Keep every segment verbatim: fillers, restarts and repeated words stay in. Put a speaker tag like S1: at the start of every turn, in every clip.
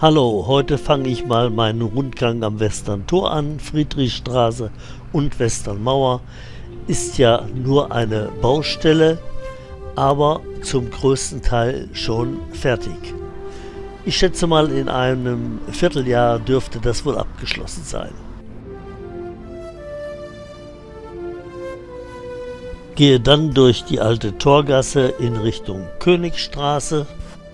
S1: Hallo, heute fange ich mal meinen Rundgang am Westerntor an. Friedrichstraße und Westernmauer ist ja nur eine Baustelle, aber zum größten Teil schon fertig. Ich schätze mal, in einem Vierteljahr dürfte das wohl abgeschlossen sein. Gehe dann durch die alte Torgasse in Richtung Königstraße.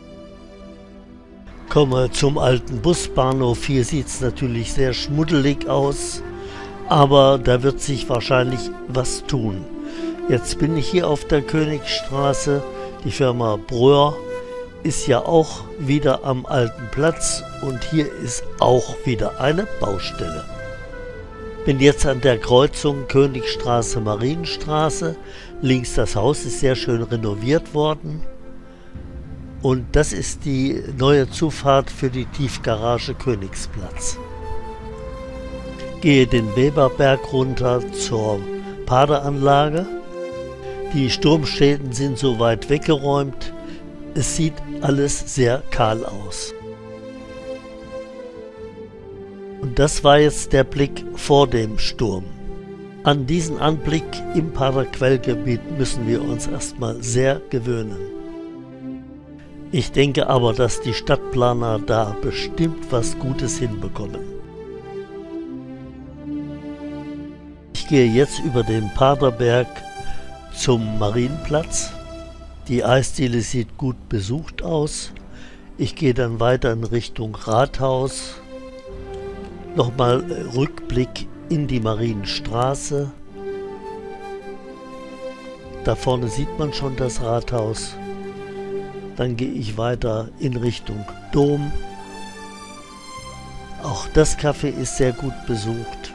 S1: Komme zum alten Busbahnhof. Hier sieht es natürlich sehr schmuddelig aus, aber da wird sich wahrscheinlich was tun. Jetzt bin ich hier auf der Königstraße. Die Firma Bröhr ist ja auch wieder am alten Platz und hier ist auch wieder eine Baustelle. Bin jetzt an der Kreuzung Königstraße, Marienstraße. Links das Haus ist sehr schön renoviert worden. Und das ist die neue Zufahrt für die Tiefgarage Königsplatz. Gehe den Weberberg runter zur Padeanlage. Die Sturmschäden sind soweit weggeräumt. Es sieht alles sehr kahl aus. Und das war jetzt der Blick vor dem Sturm. An diesen Anblick im Paderquellgebiet müssen wir uns erstmal sehr gewöhnen. Ich denke aber, dass die Stadtplaner da bestimmt was Gutes hinbekommen. Ich gehe jetzt über den Paderberg zum Marienplatz. Die Eisdiele sieht gut besucht aus. Ich gehe dann weiter in Richtung Rathaus. Nochmal Rückblick in die Marienstraße. Da vorne sieht man schon das Rathaus. Dann gehe ich weiter in Richtung Dom. Auch das Café ist sehr gut besucht.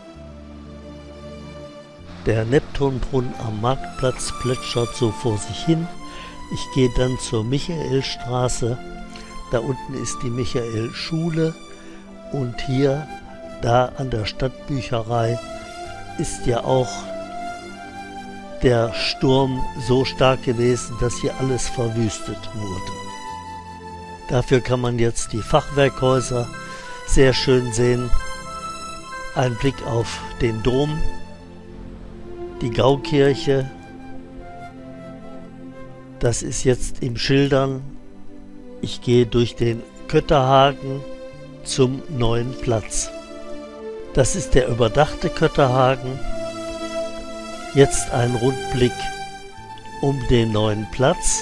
S1: Der Neptunbrunnen am Marktplatz plätschert so vor sich hin. Ich gehe dann zur Michaelstraße. Da unten ist die Michaelschule. Und hier, da an der Stadtbücherei, ist ja auch der Sturm so stark gewesen, dass hier alles verwüstet wurde. Dafür kann man jetzt die Fachwerkhäuser sehr schön sehen. Ein Blick auf den Dom, die Gaukirche. Das ist jetzt im Schildern. Ich gehe durch den Kötterhagen zum neuen Platz. Das ist der überdachte Kötterhagen. Jetzt ein Rundblick um den neuen Platz.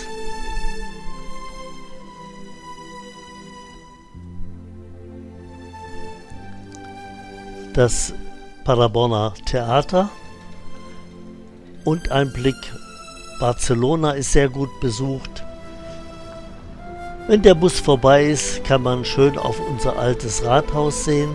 S1: Das Paderborner Theater und ein Blick. Barcelona ist sehr gut besucht. Wenn der Bus vorbei ist, kann man schön auf unser altes Rathaus sehen.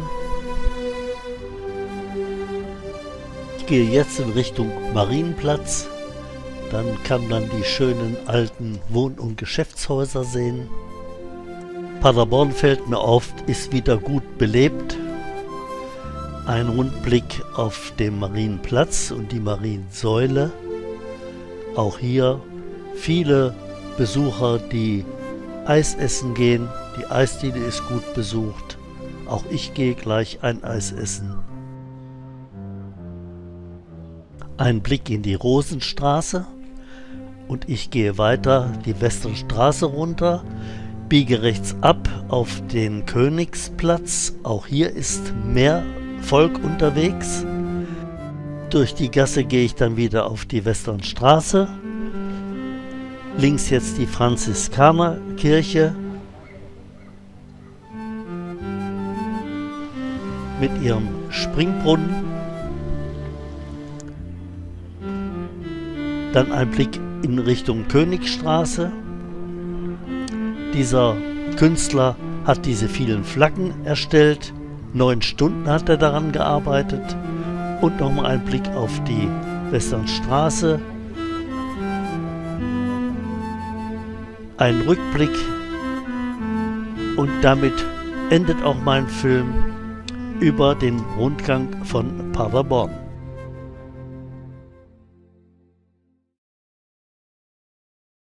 S1: Ich gehe jetzt in Richtung Marienplatz. Dann kann man die schönen alten Wohn- und Geschäftshäuser sehen. Paderborn, fällt mir auf, ist wieder gut belebt. Ein Rundblick auf den Marienplatz und die Mariensäule. Auch hier viele Besucher, die Eis essen gehen. Die Eisdiele ist gut besucht. Auch ich gehe gleich ein Eis essen. Ein Blick in die Rosenstraße und ich gehe weiter die Westernstraße runter, biege rechts ab auf den Königsplatz. Auch hier ist mehr Volk unterwegs. Durch die Gasse gehe ich dann wieder auf die Westernstraße. Links jetzt die Franziskanerkirche mit ihrem Springbrunnen. Dann ein Blick in Richtung Königstraße. Dieser Künstler hat diese vielen Flaggen erstellt. Neun Stunden hat er daran gearbeitet. Und nochmal ein Blick auf die Westernstraße. Ein Rückblick. Und damit endet auch mein Film über den Rundgang von Paderborn.